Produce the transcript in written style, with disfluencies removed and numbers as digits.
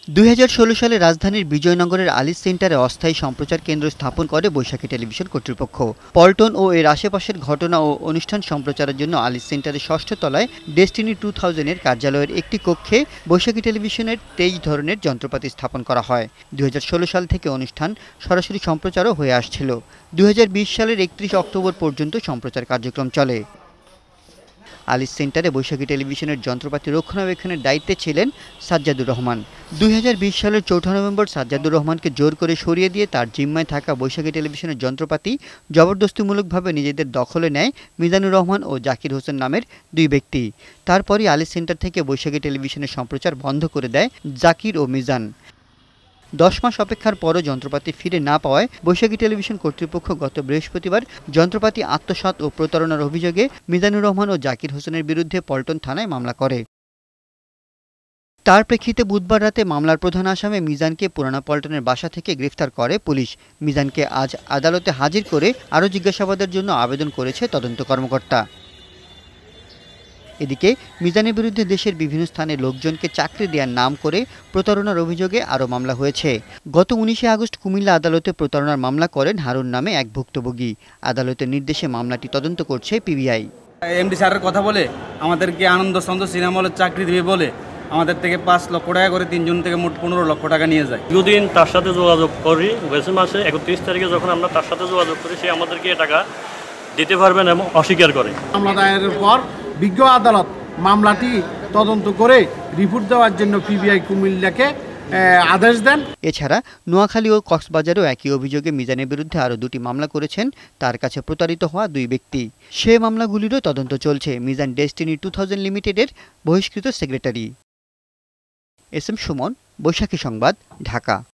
2016 সালে রাজধানীর বিজয়নগরের আলিস সেন্টারে অস্থায়ী সম্প্রচার কেন্দ্র স্থাপন করে বৈশাখী টেলিভিশন কর্তৃপক্ষ। পল্টন ও এর আশেপাশের ঘটনা ও অনুষ্ঠান সম্প্রচারের জন্য আলিস সেন্টারের 6ষ্ঠ তলায় ডেস্টিনি 2000 এর কার্যালয়ের একটি কক্ষে বৈশাখী টেলিভিশনের 23 ধরনের যন্ত্রপাতি স্থাপন করা হয়। 2016 সাল থেকে অনুষ্ঠান সরাসরি সম্প্রচারও হয়ে আসছিল। 2020 সালের 31 অক্টোবর পর্যন্ত সম্প্রচার কার্যক্রম চলে। আলিস সেন্টারে বৈশাখী টেলিভিশনের যন্ত্রপাতি রক্ষণাবেক্ষণের দায়িত্বে ছিলেন সাজ্জাদুর রহমান। 2020 সালের 4 নভেম্বর সাজ্জাদুর রহমানকে জোর করে সরিয়ে দিয়ে তার জিম্মায় থাকা বৈশাখী টেলিভিশনের যন্ত্রপাতি জবরদস্তিমূলকভাবে নিজেদের দখলে নেয় মিজানুর রহমান ও জাকির হোসেন নামের দুই ব্যক্তি। তারপরই আলিস সেন্টার থেকে বৈশাখী টেলিভিশনের সম্প্রচার বন্ধ করে দেয় জাকির ও মিজান। 10 মাস অপেক্ষার পরও যন্ত্রপাতি ফিরে না পাওয়ায় বৈশাখী টেলিভিশন কর্তৃপক্ষ গত বৃহস্পতিবার যন্ত্রপাতি আত্মসাৎ ও প্রতারণার অভিযোগে মিজানুর রহমান ও জাকির হোসেনের বিরুদ্ধে পল্টন থানায় মামলা করে। তার প্রেক্ষিতে বুধবার রাতে মামলার প্রধান আসামি মিজানকে পুরানা পল্টনের বাসা থেকে গ্রেফতার করে পুলিশ। মিজানকে আজ আদালতে হাজির করে আরও জিজ্ঞাসাবাদের জন্য আবেদন করেছে তদন্ত কর্মকর্তা। এদিকে মিজানের বিরুদ্ধে দেশের বিভিন্ন স্থানে লোকজনকে চাকরি দেওয়ার নাম করে প্রতারণার অভিযোগে আরও মামলা হয়েছে। গত 19 আগস্ট কুমিল্লা আদালতে প্রতারণার মামলা করেন হারুন নামে এক ভুক্তভোগী। আদালতের নির্দেশে মামলাটি তদন্ত করছে পিবিআই। এমডি স্যারের কথা বলে আমাদেরকে আনন্দ সন্তোষ সিনেমা হলে চাকরি দেবে বলে আমাদের থেকে 5 লক্ষ টাকা করে 3 জন থেকে মোট 15 লক্ষ টাকা নিয়ে যায়। দুদিন তার সাথে যোগাযোগ করি, গেছে মাসে 31 তারিখে যখন আমরা তার সাথে যোগাযোগ করি সে আমাদেরকে টাকা দিতে পারবেন এবং অস্বীকার করে। মামলা দায়েরের পর বিজ্ঞ আদালত মামলাটি তদন্ত করে রিপোর্ট দেওয়ার জন্য পিবিআই কুমিল্লাকে আদেশ দেন। এছাড়া নোয়াখালী ও কক্সবাজারেও একই অভিযোগে মিজানের বিরুদ্ধে আরও 2টি মামলা করেছেন তার কাছে প্রতারিত হওয়া 2 ব্যক্তি। সে মামলাগুলিরও তদন্ত চলছে। মিজান ডেস্টিনি 2000 লিমিটেডের বহিষ্কৃত secretary. S M Suman, Baishakhi সংবাদ, ঢাকা।